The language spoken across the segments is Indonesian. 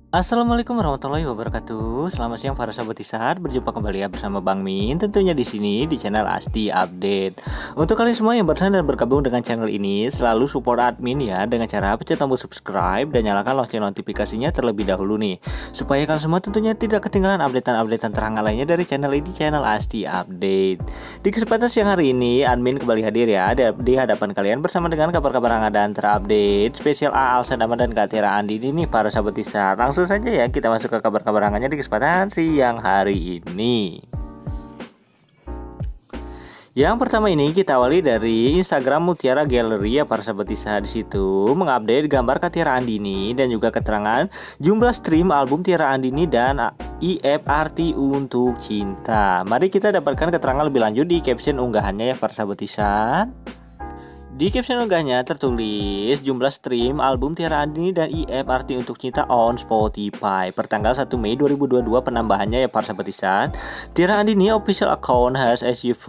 Assalamualaikum warahmatullahi wabarakatuh. Selamat siang para sahabat Isar. Berjumpa kembali ya bersama Bang Min. Tentunya di sini di channel Asti Update. Untuk kalian semua yang barusan dan bergabung dengan channel ini, selalu support admin ya dengan cara pencet tombol subscribe dan nyalakan lonceng notifikasinya terlebih dahulu nih, supaya kalian semua tentunya tidak ketinggalan updatean terhangat lainnya dari channel ini, channel Asti Update. Di kesempatan siang hari ini, admin kembali hadir ya di hadapan kalian bersama dengan kabar-kabar hangat dan terupdate spesial Alsan Dama dan Kak Tira Andi ini para sahabat Isar. Langsung saja ya kita masuk ke kabar-kabar hangatnya di kesempatan siang hari ini. Yang pertama ini kita awali dari Instagram Mutiara Gallery ya para sahabat Isar. Di situ mengupdate gambar Tiara Andini dan juga keterangan jumlah stream album Tiara Andini dan IF Arti Untuk Cinta. Mari kita dapatkan keterangan lebih lanjut di caption unggahannya ya para sahabat Isar. Di caption unggahnya tertulis jumlah stream album Tiara Andini dan IF Arti Untuk Cinta on Spotify pertanggal 1 Mei 2022. Penambahannya ya para sahabat Isar. Tiara Andini official account has achieved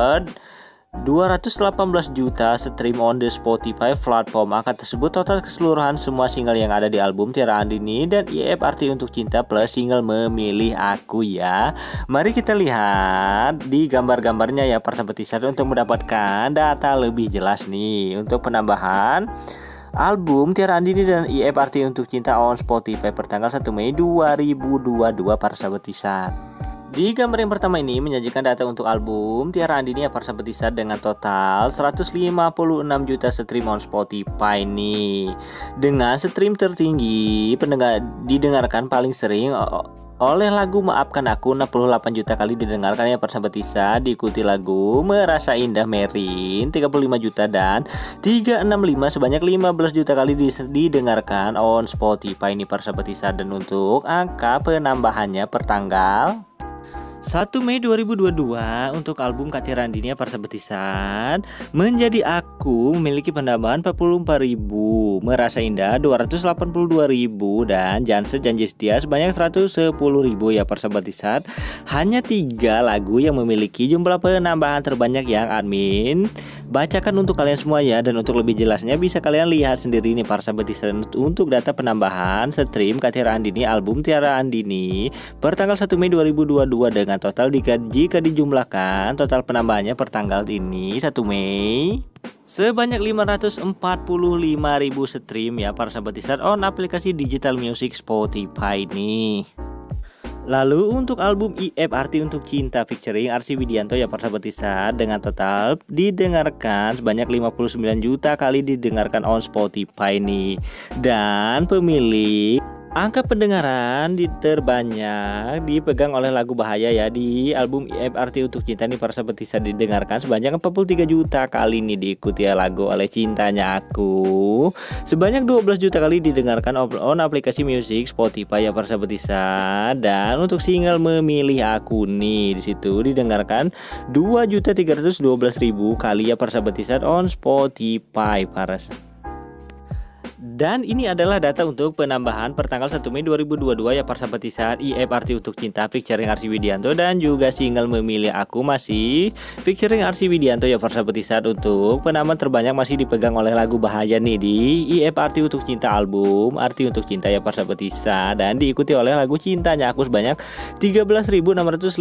218 juta stream on the Spotify platform. Angka tersebut total keseluruhan semua single yang ada di album Tiara Andini dan IF Arti Untuk Cinta plus single Memilih Aku ya. Mari kita lihat di gambar-gambarnya ya para sahabat Isar untuk mendapatkan data lebih jelas nih untuk penambahan album Tiara Andini dan IF Arti Untuk Cinta on Spotify pertanggal 1 Mei 2022 para sahabat Isar. Di gambar yang pertama ini menyajikan data untuk album Tiara Andini ya para sahabat Isar dengan total 156 juta stream on Spotify nih. Dengan stream tertinggi didengarkan paling sering oleh lagu Maafkan Aku 68 juta kali didengarkan ya para sahabat Isar, diikuti lagu Merasa Indah Merin 35 juta dan 365 sebanyak 15 juta kali didengarkan on Spotify ini para sahabat Isar. Dan untuk angka penambahannya per tanggal 1 Mei 2022 untuk album Tiara Andini para sahabat Isar, Menjadi Aku memiliki penambahan 44.000, Merasa Indah 282.000 dan Jangan Janji Setia sebanyak 110.000 ya para sahabat Isar. Hanya 3 lagu yang memiliki jumlah penambahan terbanyak yang admin bacakan untuk kalian semua ya. Dan untuk lebih jelasnya bisa kalian lihat sendiri nih para sahabat Isar untuk data penambahan stream Tiara Andini album Tiara Andini per tanggal 1 Mei 2022 dengan total jika dijumlahkan total penambahannya per tanggal ini 1 Mei sebanyak 545.000 stream ya para sahabat Isar on aplikasi digital music Spotify nih. Lalu untuk album IF Arti Untuk Cinta featuring Arsy Widianto ya para sahabat Isar dengan total didengarkan sebanyak 59 juta kali didengarkan on Spotify nih. Dan pemilik angka pendengaran terbanyak dipegang oleh lagu Bahaya ya di album IF Arti Untuk Cinta nih para sahabat Isar, didengarkan sebanyak 43 juta kali nih. Diikuti ya lagu Oleh Cintanya Aku sebanyak 12 juta kali didengarkan on aplikasi musik Spotify ya para sahabat Isar. Dan untuk single Memilih Aku nih disitu didengarkan 2.312.000 kali ya para sahabat Isar on Spotify para. Dan ini adalah data untuk penambahan per tanggal 1 Mei 2022 ya para sahabat Isar, IF Arti Untuk Cinta featuring Arsy Widianto dan juga single Memilih Aku masih featuring Arsy Widianto ya para sahabat Isar. Untuk penambahan terbanyak masih dipegang oleh lagu Bahaya nih di IF Arti Untuk Cinta album Arti Untuk Cinta ya para sahabat Isar, dan diikuti oleh lagu Cintanya Aku sebanyak 13.653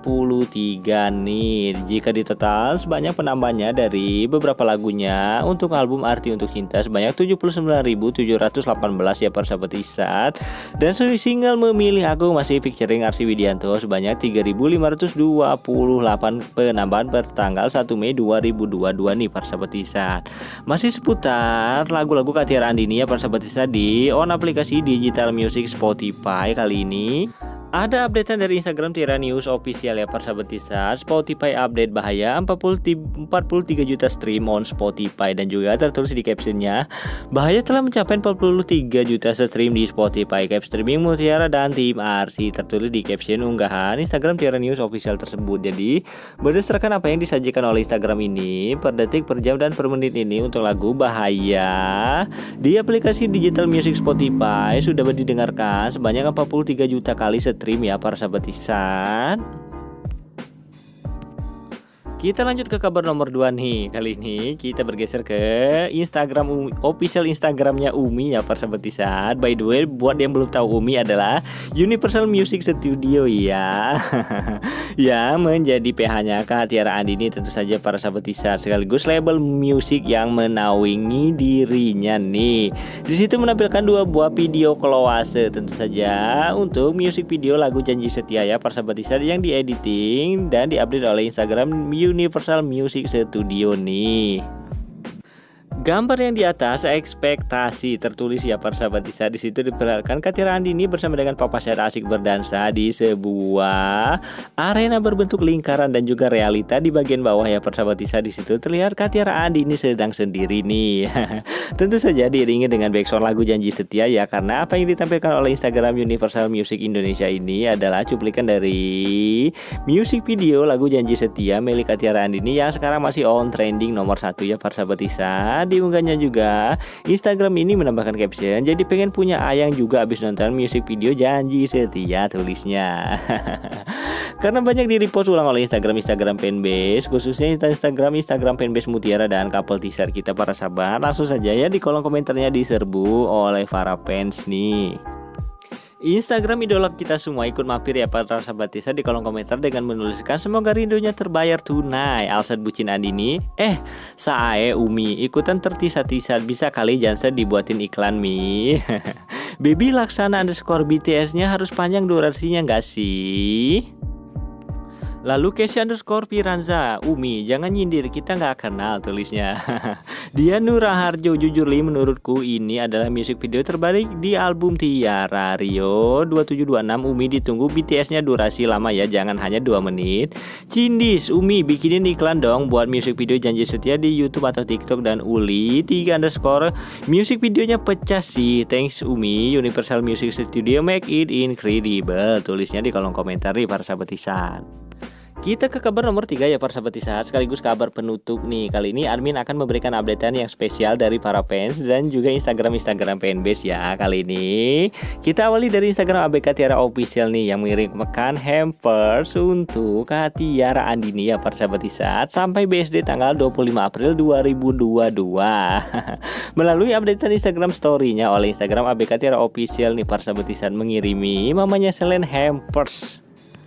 nih. Jika ditotal sebanyak penambahannya dari beberapa lagunya untuk album Arti Untuk Cinta sebanyak 79.718 ya para sahabat Isar. Dan single Memilih Aku masih featuring Arsy Widianto sebanyak 3.528 penambahan per tanggal 1 Mei 2022 nih para sahabat Isar. Masih seputar lagu-lagu Tiara Andini ya para sahabat Isar di on aplikasi digital music Spotify. Kali ini ada updatean dari Instagram Tiara News Official ya para sahabat Isar. Spotify update Bahaya 43 juta stream on Spotify, dan juga tertulis di captionnya Bahaya telah mencapai 43 juta stream di Spotify cap streaming Mutiara dan tim Arsy. Tertulis di caption unggahan Instagram Tiara News Official tersebut. Jadi berdasarkan apa yang disajikan oleh Instagram ini per detik, per jam dan per menit ini untuk lagu Bahaya di aplikasi digital music Spotify sudah didengarkan sebanyak 43 juta kali stream ya para sahabat Isar. Kita lanjut ke kabar nomor 2 nih. Kali ini kita bergeser ke Instagram official Instagramnya Umi ya persahabat Tisat. By the way, buat yang belum tahu, Umi adalah Universal Music Studio ya. Ya, menjadi PH-nya Kak Tiara Andini tentu saja para sahabat Tisat, sekaligus label musik yang menaungi dirinya nih. Di situ menampilkan 2 buah video kolase tentu saja untuk music video lagu Janji Setia ya para sahabat Tisat yang diediting dan diupdate oleh Instagram Universal Music Studio nih. Gambar yang di atas ekspektasi tertulis ya para sahabat Tisat. Di situ diperlihatkan Kak Tiara Andini bersama dengan Papa Syed asik berdansa di sebuah arena berbentuk lingkaran dan juga realita di bagian bawah ya para sahabat Tisat. Di situ terlihat Kak Tiara Andini sedang sendiri nih. Tentu saja diiringi dengan background lagu Janji Setia ya, karena apa yang ditampilkan oleh Instagram Universal Music Indonesia ini adalah cuplikan dari music video lagu Janji Setia milik Kak Tiara Andini yang sekarang masih on trending nomor 1 ya para sahabat Tisat. Diunggahnya juga Instagram ini menambahkan caption, jadi pengen punya ayang juga abis nonton music video Janji Setia, tulisnya. Karena banyak di repost ulang oleh Instagram fanbase, khususnya Instagram fanbase Mutiara dan couple Tisat kita para sahabat, langsung saja ya di kolom komentarnya diserbu oleh para fans nih. Instagram idola kita semua ikut mampir ya para sahabat Tisat di kolom komentar dengan menuliskan semoga rindunya terbayar tunai. Alsat bucin Andini, sae Umi ikutan tertisat-tisat, bisa kali Jansen dibuatin iklan mi. Baby Laksana _ BTS-nya harus panjang durasinya nggak sih? Lalu Kesha _ Piranza, Umi jangan nyindir, kita nggak kenal, tulisnya. Dia Nuraharjo, jujur li menurutku ini adalah music video terbaik di album Tiara. Rio 2726, Umi ditunggu BTS-nya durasi lama ya, jangan hanya 2 menit. Cindis, Umi bikinin iklan dong buat music video Janji Setia di YouTube atau TikTok. Dan Uli 3 _ music videonya pecah sih, thanks Umi, Universal Music Studio make it incredible, tulisnya di kolom komentar nih para sahabat Tisat. Kita ke kabar nomor 3 ya para sahabat Tisat, sekaligus kabar penutup nih. Kali ini admin akan memberikan updatean yang spesial dari para fans dan juga Instagram fanbase ya. Kali ini kita awali dari Instagram ABK Tiara Official nih yang mengirimkan hampers untuk Kak Tiara Andini ya para sahabat Tisat sampai BSD tanggal 25 April 2022. Melalui updatean Instagram story-nya oleh Instagram ABK Tiara Official nih para sahabat Tisat mengirimi mamanya Selen hampers.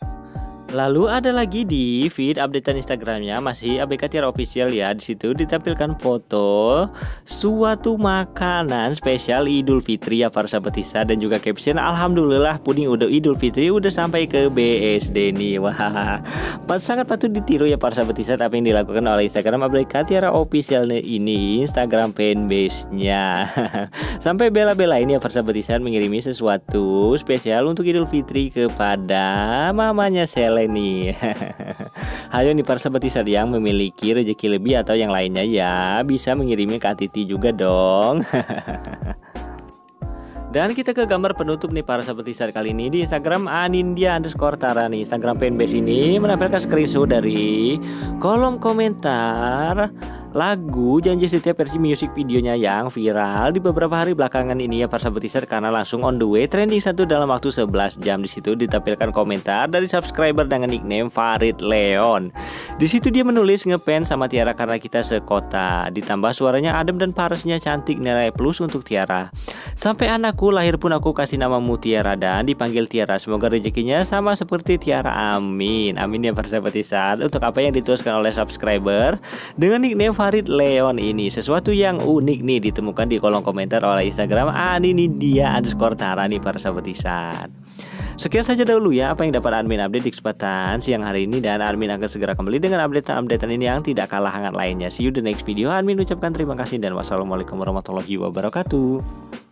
Lalu ada lagi di feed updatean Instagramnya masih ABK Tiara Official ya. Di situ ditampilkan foto suatu makanan spesial Idul Fitri ya para sahabat Tisat dan juga caption alhamdulillah puding udah Idul Fitri udah sampai ke BSD nih. Wah, sangat patut ditiru ya para sahabat Tisat apa yang dilakukan oleh Instagram ABK Tiara Official ini, Instagram fanbase-nya. Sampai bela-belain ya para sahabat Tisat mengirimi sesuatu spesial untuk Idul Fitri kepada mamanya Sele nih. Hayo nih para sahabat Tisat yang memiliki rezeki lebih atau yang lainnya ya bisa mengirimnya ke Titi juga dong. Dan kita ke gambar penutup nih para sahabat Tisat kali ini di Instagram Anindya_Tara nih. Instagram fanbase ini menampilkan screenshot dari kolom komentar lagu Janji Setia versi music videonya yang viral di beberapa hari belakangan ini ya para sahabat Tisat, karena langsung on the way trending 1 dalam waktu 11 jam. Di situ ditampilkan komentar dari subscriber dengan nickname Farid Leon. Di situ dia menulis ngepen sama Tiara karena kita sekota. Ditambah suaranya adem dan parasnya cantik, nilai plus untuk Tiara. Sampai anakku lahir pun aku kasih nama Mutiara dan dipanggil Tiara. Semoga rezekinya sama seperti Tiara, amin. Amin ya para sahabat Tisat. Untuk apa yang dituliskan oleh subscriber dengan nickname Farid Leon ini, sesuatu yang unik nih ditemukan di kolom komentar oleh Instagram Anindya_Tara nih para sahabat Tisat. Sekian saja dahulu ya apa yang dapat admin update di kesempatan siang hari ini, dan admin akan segera kembali dengan update-updatean ini yang tidak kalah hangat lainnya. See you the next video. Admin ucapkan terima kasih dan wassalamualaikum warahmatullahi wabarakatuh.